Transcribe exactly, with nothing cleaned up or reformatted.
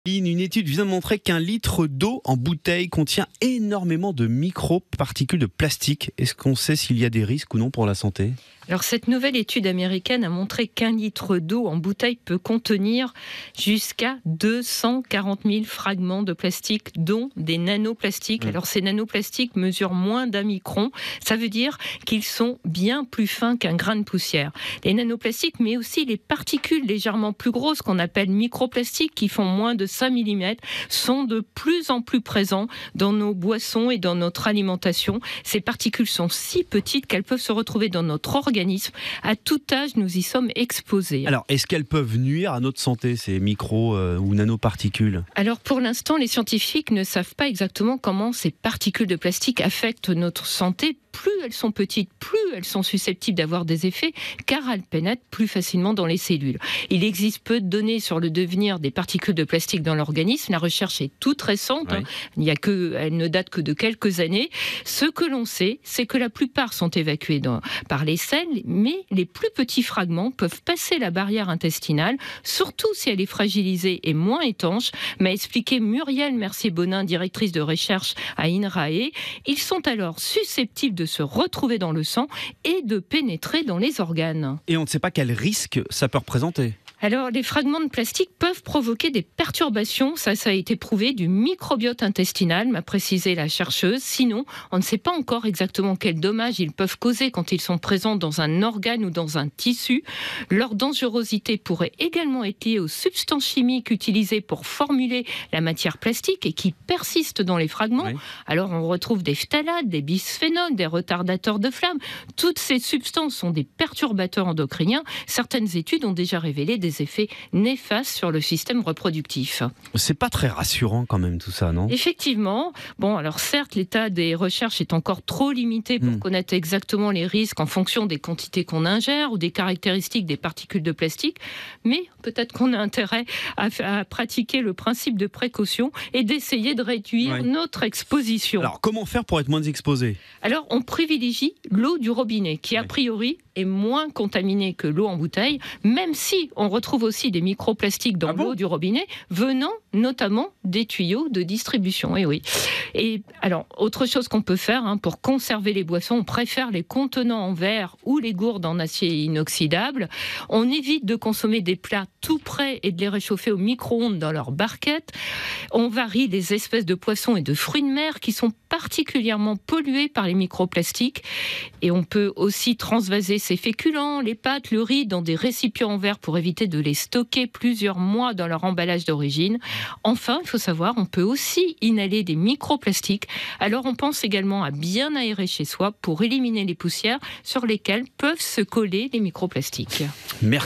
Une étude vient de montrer qu'un litre d'eau en bouteille contient énormément de micro-particules de plastique. Est-ce qu'on sait s'il y a des risques ou non pour la santé ? Alors, cette nouvelle étude américaine a montré qu'un litre d'eau en bouteille peut contenir jusqu'à deux cent quarante mille fragments de plastique, dont des nanoplastiques. Mmh. Alors, ces nanoplastiques mesurent moins d'un micron. Ça veut dire qu'ils sont bien plus fins qu'un grain de poussière. Les nanoplastiques, mais aussi les particules légèrement plus grosses qu'on appelle microplastiques, qui font moins de cinq millimètres, sont de plus en plus présents dans nos boissons et dans notre alimentation. Ces particules sont si petites qu'elles peuvent se retrouver dans notre organisme. À tout âge, nous y sommes exposés. Alors, est-ce qu'elles peuvent nuire à notre santé, ces micro euh, ou nanoparticules ? Alors, pour l'instant, les scientifiques ne savent pas exactement comment ces particules de plastique affectent notre santé. Plus elles sont petites, plus elles sont susceptibles d'avoir des effets, car elles pénètrent plus facilement dans les cellules. Il existe peu de données sur le devenir des particules de plastique dans l'organisme. La recherche est toute récente. Oui. Hein. Il y a que, elle ne date que de quelques années. Ce que l'on sait, c'est que la plupart sont évacués dans, par les selles, mais les plus petits fragments peuvent passer la barrière intestinale, surtout si elle est fragilisée et moins étanche, m'a expliqué Muriel Mercier-Bonin, directrice de recherche à INRAE. Ils sont alors susceptibles de de se retrouver dans le sang et de pénétrer dans les organes. Et on ne sait pas quel risque ça peut représenter. Alors, les fragments de plastique peuvent provoquer des perturbations, ça, ça a été prouvé, du microbiote intestinal, m'a précisé la chercheuse. Sinon, on ne sait pas encore exactement quels dommages ils peuvent causer quand ils sont présents dans un organe ou dans un tissu. Leur dangerosité pourrait également être liée aux substances chimiques utilisées pour formuler la matière plastique et qui persistent dans les fragments. Oui. Alors, on retrouve des phtalates, des bisphénols, des retardateurs de flamme. Toutes ces substances sont des perturbateurs endocriniens. Certaines études ont déjà révélé des effets néfastes sur le système reproductif. C'est pas très rassurant quand même tout ça, non ? Effectivement. Bon, alors certes, l'état des recherches est encore trop limité pour mmh. connaître exactement les risques en fonction des quantités qu'on ingère ou des caractéristiques des particules de plastique, mais peut-être qu'on a intérêt à, à pratiquer le principe de précaution et d'essayer de réduire oui. notre exposition. Alors, comment faire pour être moins exposé ? Alors, on privilégie l'eau du robinet, qui a priori est moins contaminée que l'eau en bouteille, même si on retrouve aussi des microplastiques dans ah l'eau bon du robinet, venant notamment des tuyaux de distribution. Et oui. Et alors, autre chose qu'on peut faire hein, pour conserver les boissons, on préfère les contenants en verre ou les gourdes en acier inoxydable. On évite de consommer des plats tout prêts et de les réchauffer au micro-ondes dans leur barquette. On varie les espèces de poissons et de fruits de mer qui sont particulièrement pollués par les microplastiques. Et on peut aussi transvaser ces féculents, les pâtes, le riz dans des récipients en verre pour éviter de les stocker plusieurs mois dans leur emballage d'origine. Enfin, il faut savoir, on peut aussi inhaler des microplastiques. Alors on pense également à bien aérer chez soi pour éliminer les poussières sur lesquelles peuvent se coller les microplastiques. Merci.